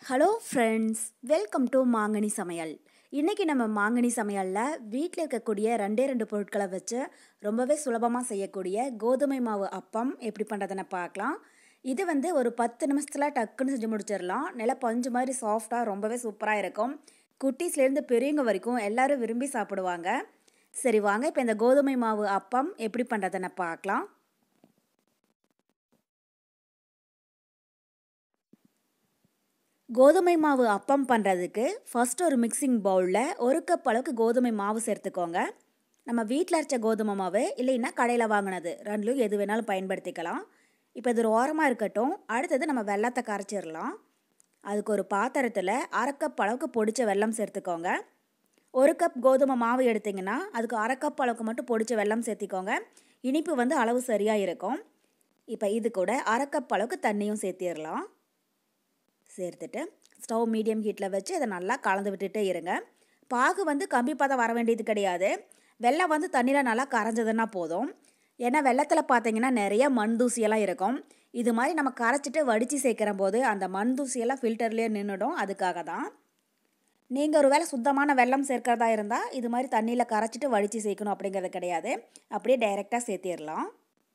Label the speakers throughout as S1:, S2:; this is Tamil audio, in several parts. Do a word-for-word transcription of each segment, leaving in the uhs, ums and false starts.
S1: ஹலோ ஃப்ரெண்ட்ஸ், வெல்கம் டு மாங்கனி சமையல். இன்றைக்கி நம்ம மாங்கனி சமையலில் வீட்டில் இருக்கக்கூடிய ரெண்டே ரெண்டு பொருட்களை வச்சு ரொம்பவே சுலபமாக செய்யக்கூடிய கோதுமை மாவு அப்பம் எப்படி பண்ணுறதுன்னு பார்க்கலாம். இது வந்து ஒரு பத்து நிமிஷத்தில் டக்குன்னு செஞ்சு முடிச்சிடலாம். நல்லா பஞ்சு மாதிரி சாஃப்டாக ரொம்பவே சூப்பராக இருக்கும். குட்டீஸ்லேருந்து பெரியவங்க வரைக்கும் எல்லோரும் விரும்பி சாப்பிடுவாங்க. சரி வாங்க, இப்போ இந்த கோதுமை மாவு அப்பம் எப்படி பண்ணுறதுன்னு பார்க்கலாம். கோதுமை மாவு அப்பம் பண்ணுறதுக்கு ஃபஸ்ட்டு ஒரு மிக்சிங் பவுலில் ஒரு கப் அளவுக்கு கோதுமை மாவு சேர்த்துக்கோங்க. நம்ம வீட்டில் அரைச்ச கோதுமை மாவு இல்லைன்னா கடையில் வாங்கினது ரெண்டுலையும் எது வேணாலும் பயன்படுத்திக்கலாம். இப்போ இது ஒரு ஓரமாக இருக்கட்டும். அடுத்தது நம்ம வெல்லத்தை கரைச்சிடலாம். அதுக்கு ஒரு பாத்திரத்தில் அரை கப் அளவுக்கு பொடிச்ச வெல்லம் சேர்த்துக்கோங்க. ஒரு கப் கோதுமை மாவு எடுத்திங்கன்னா அதுக்கு அரை கப் அளவுக்கு மட்டும் பொடிச்ச வெல்லம் சேர்த்திக்கோங்க. இனிப்பு வந்து அளவு சரியாக இருக்கும். இப்போ இது கூட அரை கப் அளவுக்கு தண்ணியும் சேர்த்திடலாம். சேர்த்துட்டு ஸ்டவ் மீடியம் ஹீட்டில் வச்சு அதை நல்லா கலந்து விட்டுட்டே இருங்க. பாகு வந்து கம்பி பதம் வர வேண்டியது கிடையாது. வெல்லம் வந்து தண்ணியில் நல்லா கரைஞ்சதுன்னா போதும். ஏன்னா வெள்ளத்தில் பார்த்தீங்கன்னா நிறைய மண் தூசியெல்லாம் இருக்கும். இது மாதிரி நம்ம கரைச்சிட்டு வடித்து சேர்க்குற போது அந்த மண் தூசியெல்லாம் ஃபில்டர்லேயே நின்றுடும். அதுக்காக தான். நீங்கள் ஒரு வேளை சுத்தமான வெல்லம் சேர்க்கிறதா இருந்தால் இது மாதிரி தண்ணியில் கரைச்சிட்டு வடித்து சேர்க்கணும் அப்படிங்கிறது கிடையாது. அப்படியே டைரெக்டாக சேர்த்திடலாம்.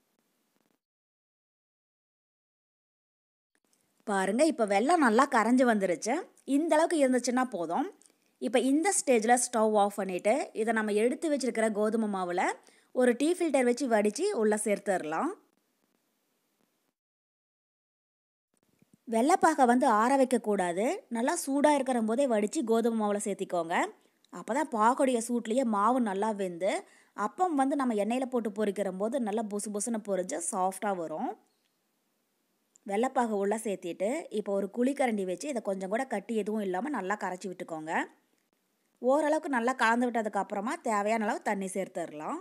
S1: பாருங்கள், இப்போ வெல்லம் நல்லா கரைஞ்சி வந்துருச்சு. இந்த அளவுக்கு இருந்துச்சுன்னா போதும். இப்போ இந்த ஸ்டேஜில் ஸ்டவ் ஆஃப் பண்ணிவிட்டு இதை நம்ம எடுத்து வச்சுருக்கிற கோதுமை மாவில் ஒரு டீ ஃபில்டர் வச்சு வடித்து உள்ளே சேர்த்துடலாம். வெள்ளைப்பாகை வந்து ஆற வைக்கக்கூடாது. நல்லா சூடாக இருக்கிற போதே வடித்து கோதுமை மாவில் சேர்த்திக்கோங்க. அப்போ தான் பாகுடைய சூட்லேயே மாவு நல்லா வெந்து அப்பம் வந்து நம்ம எண்ணெயில் போட்டு பொரிக்கிற போது நல்லா பொசு பொசுன்னு பொரிஞ்சு சாஃப்டாக வரும். வெள்ளைப்பாகு உள்ளே சேர்த்திட்டு இப்போ ஒரு குழிக்கரண்டி வச்சு இதை கொஞ்சம் கூட கட்டி எதுவும் இல்லாமல் நல்லா கரைச்சி விட்டுக்கோங்க. ஓரளவுக்கு நல்லா கலந்து விட்டதுக்கப்புறமா தேவையான அளவு தண்ணி சேர்த்துடலாம்.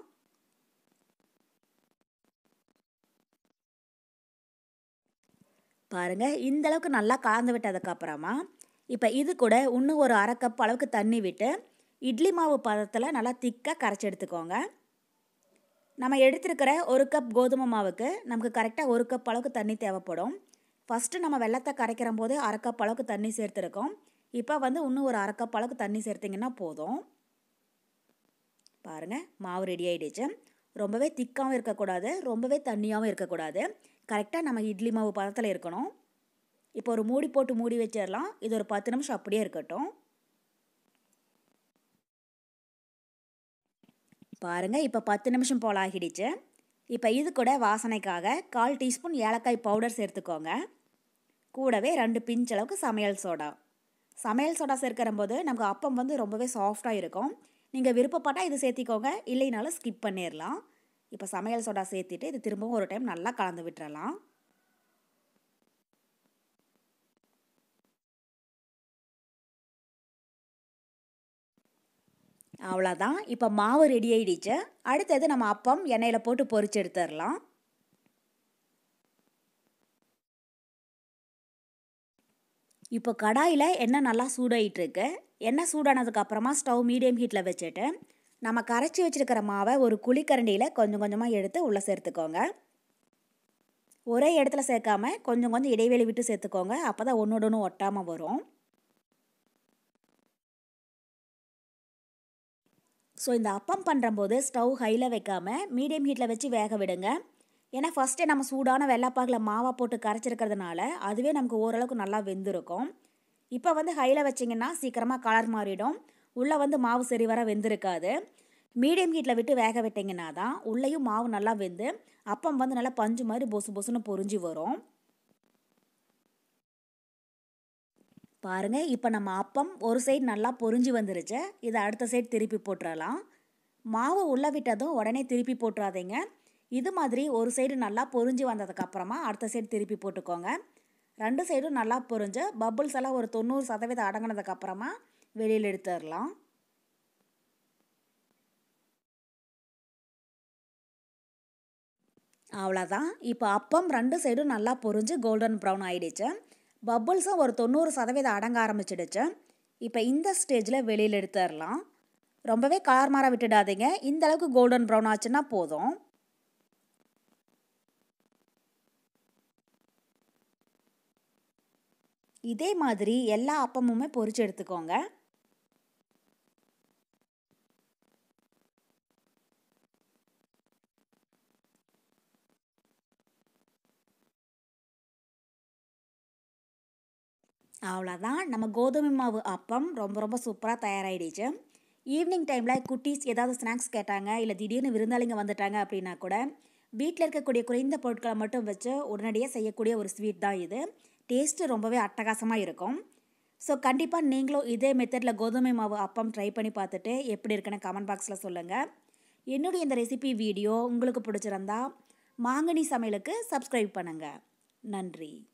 S1: பாருங்கள், இந்த அளவுக்கு நல்லா கலந்து விட்டதுக்கப்புறமா இப்போ இது கூட இன்னும் ஒரு அரை கப் அளவுக்கு தண்ணி விட்டு இட்லி மாவு பதத்தில் நல்லா திக்காக கரைச்சி எடுத்துக்கோங்க. நம்ம எடுத்துருக்கிற ஒரு கப் கோதுமை மாவுக்கு நமக்கு கரெக்டாக ஒரு கப் அளவுக்கு தண்ணி தேவைப்படும். ஃபஸ்ட்டு நம்ம வெல்லத்தை கரைக்கிற போது அரை கப் அளவுக்கு தண்ணி சேர்த்துருக்கோம். இப்போ வந்து இன்னும் ஒரு அரை கப் அளவுக்கு தண்ணி சேர்த்திங்கன்னா போதும். பாருங்கள், மாவு ரெடி ஆகிடுச்சு. ரொம்பவே திக்காகவும் இருக்கக்கூடாது, ரொம்பவே தண்ணியாகவும் இருக்கக்கூடாது. கரெக்டாக நம்ம இட்லி மாவு பதத்தில் இருக்கணும். இப்போ ஒரு மூடி போட்டு மூடி வச்சிடலாம். இது ஒரு பத்து நிமிஷம் அப்படியே இருக்கட்டும். பாருங்கள், இப்போ பத்து நிமிஷம் போல் ஆகிடுச்சு. இப்போ இது கூட வாசனைக்காக கால் டீஸ்பூன் ஏலக்காய் பவுடர் சேர்த்துக்கோங்க. கூடவே ரெண்டு பிஞ்ச் அளவுக்கு சமையல் சோடா. சமையல் சோடா சேர்க்கிற போது நமக்கு அப்பம் வந்து ரொம்பவே சாஃப்டாக இருக்கும். நீங்கள் விருப்பப்பட்டால் இது சேர்த்திக்கோங்க, இல்லைனாலும் ஸ்கிப் பண்ணிடலாம். இப்போ சமையல் சோடா சேர்த்திட்டு இது திரும்பவும் ஒரு டைம் நல்லா கலந்து விட்டுறலாம். அவ்வளோதான், இப்போ மாவு ரெடி ஆகிடுச்சு. அடுத்தது நம்ம அப்பம் எண்ணெயில் போட்டு பொரிச்சு எடுத்துடலாம். இப்போ கடாயில் எண்ணெய் நல்லா சூடாகிட்டுருக்கு. எண்ணெய் சூடானதுக்கப்புறமா ஸ்டவ் மீடியம் ஹீட்டில் வச்சுட்டு நம்ம கரைச்சி வச்சுருக்கிற மாவை ஒரு குழிக்கரண்டியில் கொஞ்சம் கொஞ்சமாக எடுத்து உள்ளே சேர்த்துக்கோங்க. ஒரே இடத்துல சேர்க்காம கொஞ்சம் கொஞ்சம் இடைவெளி விட்டு சேர்த்துக்கோங்க. அப்போ தான் ஒன்றோட ஒன்று ஒட்டாமல் வரும். ஸோ இந்த அப்பம் பண்ணுறம்போது ஸ்டவ் ஹையில் வைக்காமல் மீடியம் ஹீட்டில் வச்சு வேக விடுங்க. ஏன்னா ஃபஸ்ட்டே நம்ம சூடான வெள்ளைப்பாகில் மாவை போட்டு கரைச்சிருக்கிறதுனால அதுவே நமக்கு ஓரளவுக்கு நல்லா வெந்திருக்கும். இப்போ வந்து ஹையில் வச்சிங்கன்னா சீக்கிரமாக கலர் மாறிடும். உள்ளே வந்து மாவு சரி வர வெந்திருக்காது. மீடியம் ஹீட்டில் விட்டு வேக விட்டிங்கன்னா தான் உள்ளேயும் மாவு நல்லா வெந்து அப்பம் வந்து நல்லா பஞ்சு மாதிரி பொசு பொசுன்னு பொரிஞ்சு வரும். பாருங்கள், இப்போ நம்ம அப்பம் ஒரு சைடு நல்லா பொரிஞ்சு வந்துருச்சு. இதை அடுத்த சைடு திருப்பி போட்டுடலாம். மாவு உள்ளே விட்டதும் உடனே திருப்பி போட்டுறாதீங்க. இது மாதிரி ஒரு சைடு நல்லா பொரிஞ்சு வந்ததுக்கப்புறமா அடுத்த சைடு திருப்பி போட்டுக்கோங்க. ரெண்டு சைடும் நல்லா பொரிஞ்சு பபுள்ஸ் எல்லாம் ஒரு தொண்ணூறு சதவீதம் அடங்கினதுக்கப்புறமா வெளியில் எடுத்துடலாம். அவ்வளோதான், இப்போ அப்பம் ரெண்டு சைடும் நல்லா பொரிஞ்சு கோல்டன் ப்ரௌன் ஆகிடுச்சு. பபுள்ஸும் ஒரு தொண்ணூறு சதவீதம் அடங்க ஆரம்பிச்சிடுச்சு. இப்போ இந்த ஸ்டேஜில் வெளியில் எடுத்துடலாம். ரொம்பவே கலர் மாற விட்டுடாதீங்க. இந்த அளவுக்கு கோல்டன் ப்ரௌன் ஆச்சுன்னா போதும். இதே மாதிரி எல்லா அப்பமுமே பொரிச்சு எடுத்துக்கோங்க. அவ்வளோதான், நம்ம கோதுமை மாவு அப்பம் ரொம்ப ரொம்ப சூப்பராக தயாராகிடுச்சு. ஈவினிங் டைமில் குட்டீஸ் ஏதாவது ஸ்நாக்ஸ் கேட்டாங்க, இல்லை திடீர்னு விருந்தாளிங்க வந்துட்டாங்க அப்படின்னா கூட வீட்டில் இருக்கக்கூடிய குறைந்த பொருட்களை மட்டும் வச்சு உடனடியாக செய்யக்கூடிய ஒரு ஸ்வீட் தான் இது. டேஸ்ட்டு ரொம்பவே அட்டகாசமாக இருக்கும். ஸோ கண்டிப்பாக நீங்களும் இதே மெத்தடில் கோதுமை மாவு அப்பம் ட்ரை பண்ணி பார்த்துட்டு எப்படி இருக்குன்னு கமெண்ட் பாக்ஸில் சொல்லுங்கள். என்னுடைய இந்த ரெசிபி வீடியோ உங்களுக்கு பிடிச்சிருந்தா மாங்கனி சமையலுக்கு சப்ஸ்கிரைப் பண்ணுங்கள். நன்றி.